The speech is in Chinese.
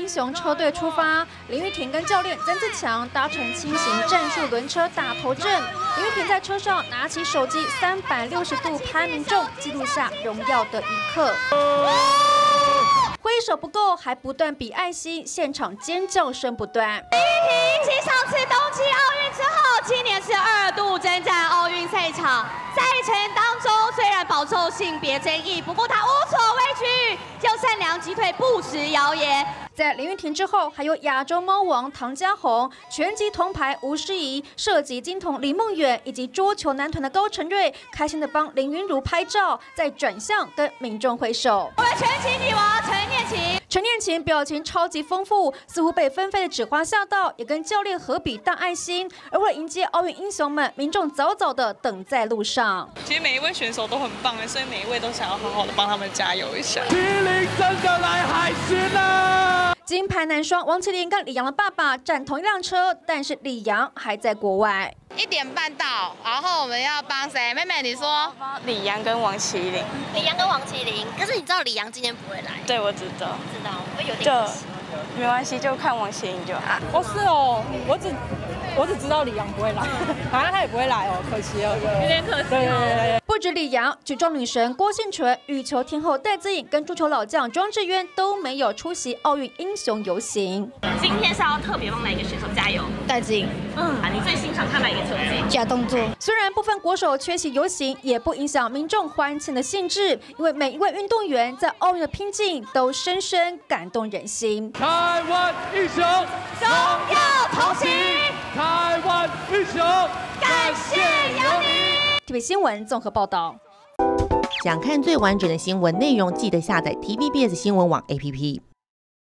英雄车队出发，林玉婷跟教练曾自强搭乘轻型战术轮车大头阵。林玉婷在车上拿起手机，360度拍民众，记录下荣耀的一刻。挥手不够，还不断比爱心，现场尖叫声不断。 林玉婷继上次冬季奥运之后，今年是2度征战奥运赛场。赛程当中虽然饱受性别争议，不过她无所畏惧，就善良击退不实谣言。 在林玉婷之后，还有亚洲猫王唐家宏、拳击铜牌吴诗怡、射击金童李梦远以及桌球男团的高承瑞，开心的帮林云如拍照，再转向跟民众挥手。 我们拳击女王陈念琴。 陈念琴表情超级丰富，似乎被纷飞的纸花吓到，也跟教练合比大爱心。而为了迎接奥运英雄们，民众早早的等在路上。 其实每一位选手都很棒所以每一位都想要好好的帮他们加油一下。 麒麟真的来海巡了！ 金牌男双王麒麟跟李洋的爸爸站同一辆车，但是李洋还在国外。 1点半到，然后我们要帮谁？妹妹，你说。 李洋跟王麒麟。 李洋跟王麒麟，可是你知道李洋今天不会来？ 对，我知道。 知道，会有点可惜。 没关系，就看王麒麟就好。 哦，是哦，我只知道李洋不会来，好像他也不会来哦，可惜了， 有点可惜。 对。 不止李洋，举重女神郭婞淳、羽球天后戴资颖跟足球老将庄智渊都没有出席奥运英雄游行。 今天是要特别帮哪一个选手加油？ 戴资颖。 你最欣赏他哪一个球技？ 假动作。 虽然部分国手缺席游行，也不影响民众欢庆的兴致，因为每一位运动员在奥运的拼劲都深深感动人心。 台湾英雄， 荣耀同行。 台湾英雄， 感谢有你。 TVB 新闻综合报道。 想看最完整的新闻内容，记得下载 TVBS 新闻网 APP。